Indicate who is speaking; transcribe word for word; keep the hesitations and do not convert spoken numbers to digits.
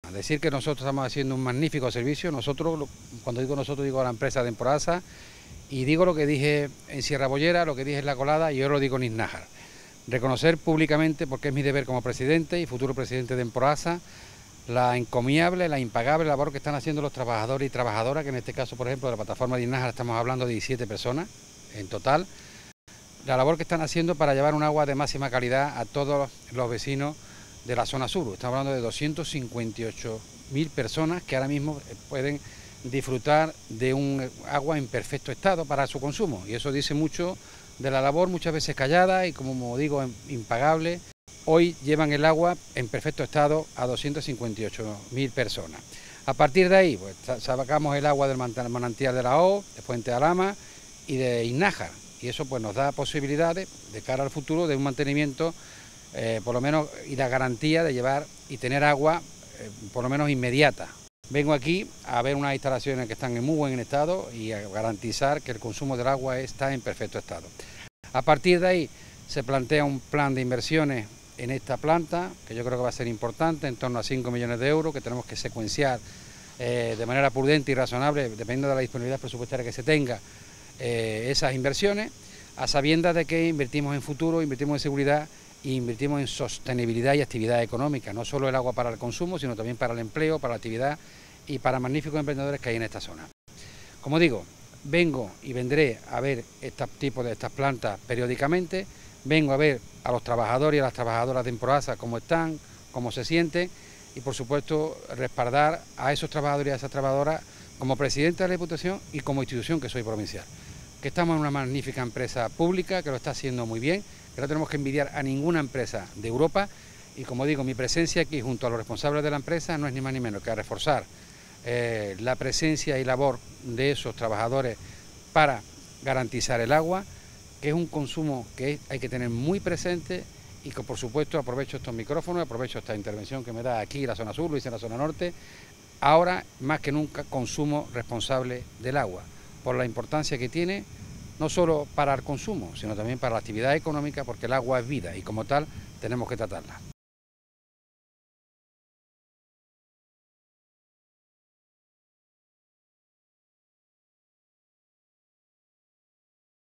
Speaker 1: Decir que nosotros estamos haciendo un magnífico servicio, nosotros, cuando digo nosotros, digo a la empresa de Emproasa, y digo lo que dije en Sierra Bollera, lo que dije en La Colada, y yo lo digo en Iznájar. Reconocer públicamente, porque es mi deber como presidente y futuro presidente de Emproasa, la encomiable, la impagable labor que están haciendo los trabajadores y trabajadoras, que en este caso, por ejemplo, de la plataforma de Iznájar estamos hablando de diecisiete personas en total, la labor que están haciendo para llevar un agua de máxima calidad a todos los vecinos de la zona sur. Estamos hablando de doscientas cincuenta y ocho mil personas que ahora mismo pueden disfrutar de un agua en perfecto estado para su consumo, y eso dice mucho de la labor, muchas veces callada y, como digo, impagable. Hoy llevan el agua en perfecto estado a doscientas cincuenta y ocho mil personas. A partir de ahí, pues, sacamos el agua del manantial de la O, de Fuente de Alhama y de Iznájar, y eso pues nos da posibilidades de cara al futuro de un mantenimiento, eh, por lo menos, y la garantía de llevar y tener agua eh, por lo menos inmediata. Vengo aquí a ver unas instalaciones que están en muy buen estado y a garantizar que el consumo del agua está en perfecto estado. A partir de ahí se plantea un plan de inversiones en esta planta, que yo creo que va a ser importante, en torno a cinco millones de euros, que tenemos que secuenciar eh, de manera prudente y razonable, dependiendo de la disponibilidad presupuestaria que se tenga, eh, esas inversiones, a sabiendas de que invertimos en futuro, invertimos en seguridad e invertimos en sostenibilidad y actividad económica, no solo el agua para el consumo, sino también para el empleo, para la actividad y para magníficos emprendedores que hay en esta zona. Como digo, vengo y vendré a ver este tipo de estas plantas periódicamente, vengo a ver a los trabajadores y a las trabajadoras de Emproasa cómo están, cómo se sienten, y por supuesto respaldar a esos trabajadores y a esas trabajadoras como presidente de la Diputación y como institución que soy provincial. Que estamos en una magnífica empresa pública que lo está haciendo muy bien, que no tenemos que envidiar a ninguna empresa de Europa, y como digo, mi presencia aquí junto a los responsables de la empresa no es ni más ni menos que a reforzar eh, la presencia y labor de esos trabajadores para garantizar el agua, que es un consumo que hay que tener muy presente, y que por supuesto aprovecho estos micrófonos, aprovecho esta intervención que me da aquí en la zona sur, lo hice en la zona norte, ahora más que nunca consumo responsable del agua, por la importancia que tiene, no solo para el consumo, sino también para la actividad económica, porque el agua es vida y como tal tenemos que tratarla.